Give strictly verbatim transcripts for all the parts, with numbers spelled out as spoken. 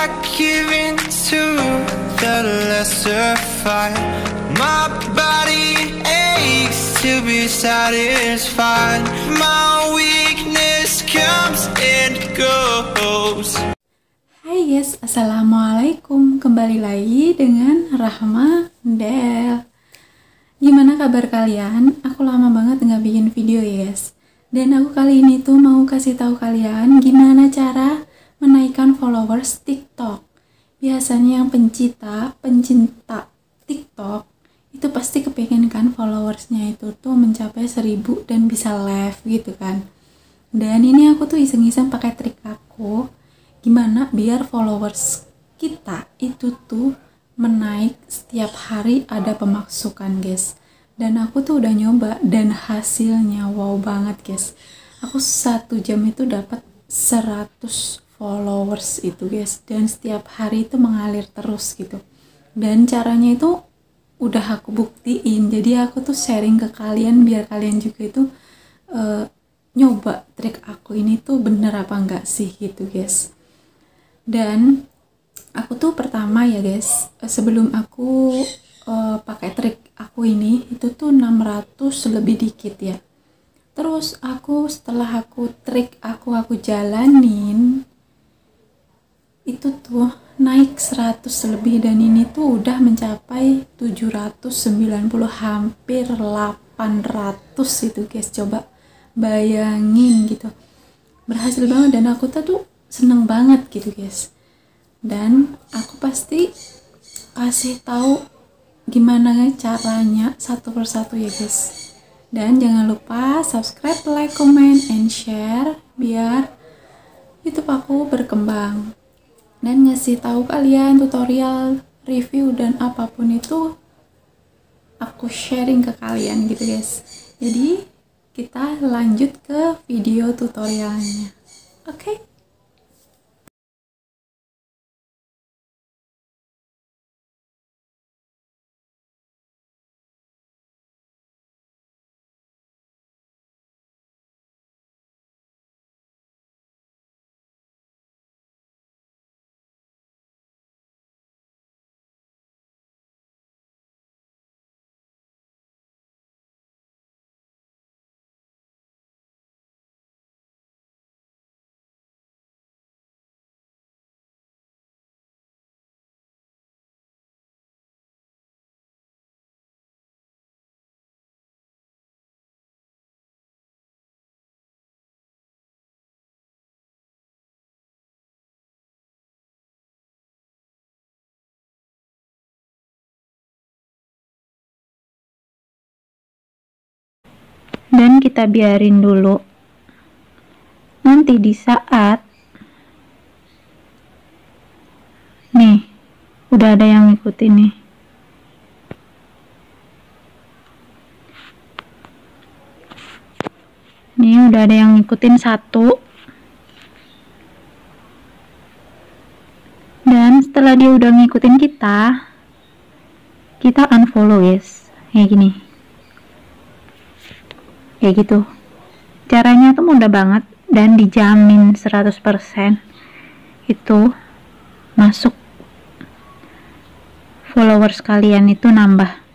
I give in to the lesser fight. My body aches to be satisfied. My weakness comes and goes. Hai guys, assalamualaikum. Kembali lagi dengan Rahma Del. Gimana kabar kalian? Aku lama banget nggak bikin video ya guys. Dan aku kali ini tuh mau kasih tahu kalian gimana cara menaikkan followers TikTok. Biasanya yang pencinta, pencinta TikTok itu pasti kepengen kan followersnya itu tuh mencapai seribu dan bisa live gitu kan. Dan ini aku tuh iseng-iseng pakai trik aku gimana biar followers kita itu tuh menaik setiap hari ada pemasukan guys. Dan aku tuh udah nyoba dan hasilnya wow banget guys. Aku satu jam itu dapat seratus followers itu guys, dan setiap hari itu mengalir terus gitu. Dan caranya itu udah aku buktiin, jadi aku tuh sharing ke kalian biar kalian juga itu uh, nyoba trik aku ini tuh bener apa enggak sih gitu guys. Dan aku tuh pertama ya guys, sebelum aku uh, pakai trik aku ini itu tuh enam ratus lebih dikit ya. Terus aku setelah aku trik aku aku jalanin itu tuh naik seratus lebih, dan ini tuh udah mencapai tujuh ratus sembilan puluh, hampir delapan ratus itu guys. Coba bayangin gitu, berhasil banget dan aku tuh seneng banget gitu guys. Dan aku pasti kasih tahu gimana caranya satu persatu ya guys. Dan jangan lupa subscribe, like, comment, and share biar YouTube aku berkembang dan ngasih tahu kalian tutorial, review, dan apapun itu aku sharing ke kalian gitu guys. Jadi kita lanjut ke video tutorialnya. Oke okay? Dan kita biarin dulu, nanti di saat nih udah ada yang ngikutin nih, nih udah ada yang ngikutin satu, dan setelah dia udah ngikutin kita kita unfollow guys, kayak gini, kayak gitu. Caranya tuh mudah banget dan dijamin seratus persen itu masuk followers kalian itu nambah.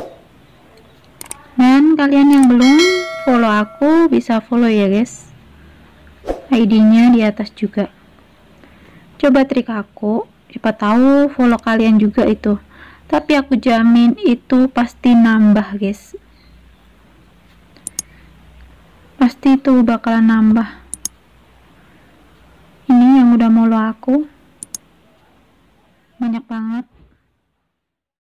Dan kalian yang belum follow aku bisa follow ya guys, I D-nya di atas juga. Coba trik aku, siapa tahu follow kalian juga itu, tapi aku jamin itu pasti nambah guys, pasti itu bakalan nambah. Ini yang udah follow aku banyak banget,